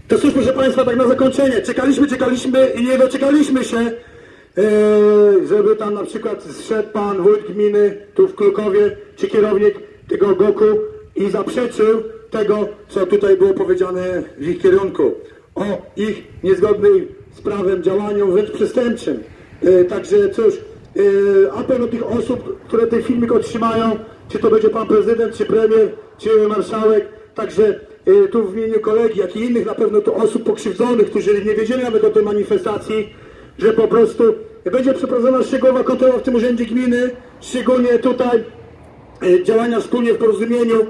To cóż, proszę Państwa, tak na zakończenie. Czekaliśmy i nie doczekaliśmy się, żeby tam na przykład zszedł pan wójt gminy tu w Klukowie, czy kierownik tego GOK-u i zaprzeczył tego, co tutaj było powiedziane w ich kierunku. O ich niezgodnym z prawem działaniu, wręcz przestępczym. Także cóż, apel do tych osób, które ten filmik otrzymają, czy to będzie pan prezydent, czy premier, czy marszałek, także tu w imieniu kolegi, jak i innych na pewno tu osób pokrzywdzonych, którzy nie wiedzieli nawet o tej manifestacji, że po prostu będzie przeprowadzona szczegółowa kontrola w tym urzędzie gminy, szczególnie tutaj działania wspólnie w porozumieniu,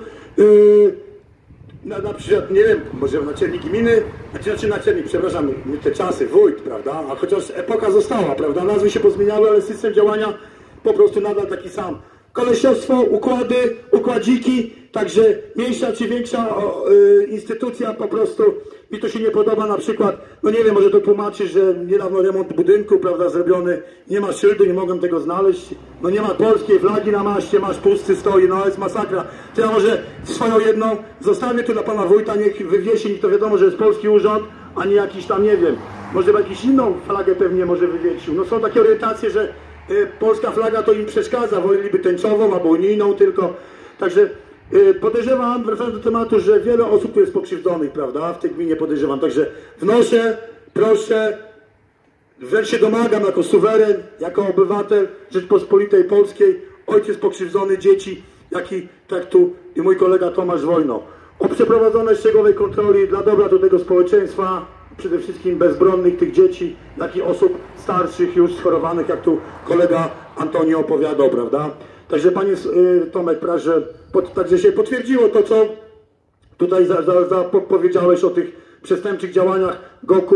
na przykład, nie wiem, może naczelnik gminy, naczelnik, przepraszam, te czasy, wójt, prawda, a chociaż epoka została, prawda, nazwy się pozmieniały, ale system działania po prostu nadal taki sam. Kolesiostwo, układy, układziki, także mniejsza czy większa instytucja po prostu mi to się nie podoba, na przykład, no nie wiem, może to tłumaczy, że niedawno remont budynku, prawda, zrobiony, nie ma szyldu, nie mogłem tego znaleźć, no nie ma polskiej flagi na maście, masz pusty stoi, no jest masakra. To ja może swoją jedną zostawię tu dla pana wójta, niech wywiesi, niech to wiadomo, że jest polski urząd, a nie jakiś tam, nie wiem, może jakąś inną flagę pewnie może wywiesił. No są takie orientacje, że polska flaga to im przeszkadza, woleliby tęczową albo unijną tylko. Także podejrzewam, wracając do tematu, że wiele osób tu jest pokrzywdzonych, prawda, w tej gminie podejrzewam. Także wnoszę, proszę, wręcz się domagam jako suweren, jako obywatel Rzeczpospolitej Polskiej, ojciec pokrzywdzony, dzieci, tak tu i mój kolega Tomasz Wojno, o przeprowadzone szczegółowej kontroli dla dobra do tego społeczeństwa, przede wszystkim bezbronnych tych dzieci, jak i osób starszych, już schorowanych, jak tu kolega Antonio opowiadał, prawda? Także panie Tomek, także się potwierdziło to, co tutaj powiedziałeś o tych przestępczych działaniach GOK-u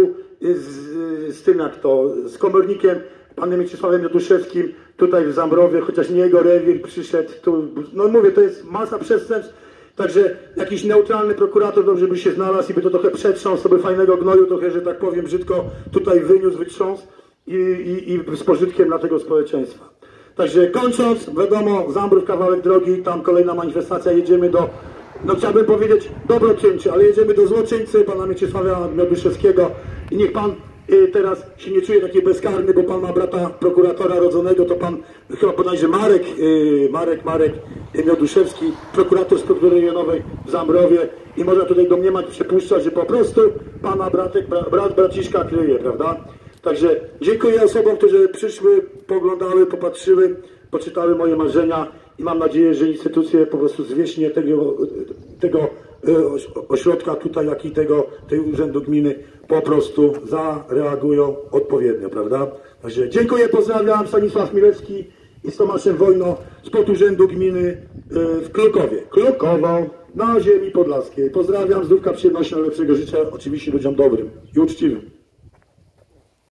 z tym, jak to, z komornikiem, panem Mieczysławem Joduszewskim, tutaj w Zambrowie, chociaż nie jego rewir przyszedł, tu, no mówię, to jest masa przestępstw. Także jakiś neutralny prokurator dobrze by się znalazł i by to trochę przetrząsł, sobie fajnego gnoju trochę, że tak powiem brzydko, tutaj wyniósł, wytrząsł i z pożytkiem dla tego społeczeństwa. Także kończąc, wiadomo, Zambrów kawałek drogi, tam kolejna manifestacja, jedziemy do, no chciałbym powiedzieć Dobrocięcie, ale jedziemy do złoczyńcy, pana Mieczysława Joduszewskiego i niech pan teraz się nie czuje taki bezkarny, bo pan ma brata prokuratora rodzonego, to pan chyba bodajże Marek Joduszewski, prokurator z prokuratury rejonowej w Zambrowie i można tutaj domniemać, przypuszczać, że po prostu pana braciszka kryje, prawda? Także dziękuję osobom, które przyszły, poglądały, popatrzyły, poczytały moje marzenia i mam nadzieję, że instytucje po prostu zwierzchnie tego ośrodka tutaj, jak i tej urzędu gminy po prostu zareagują odpowiednio, prawda? Także dziękuję, pozdrawiam, Stanisław Milewski i z Tomaszem Wojno z podurzędu gminy w Klukowie. Klukowo na ziemi podlaskiej. Pozdrawiam, zdrówka, przyjemności, najlepszego życzę oczywiście ludziom dobrym i uczciwym.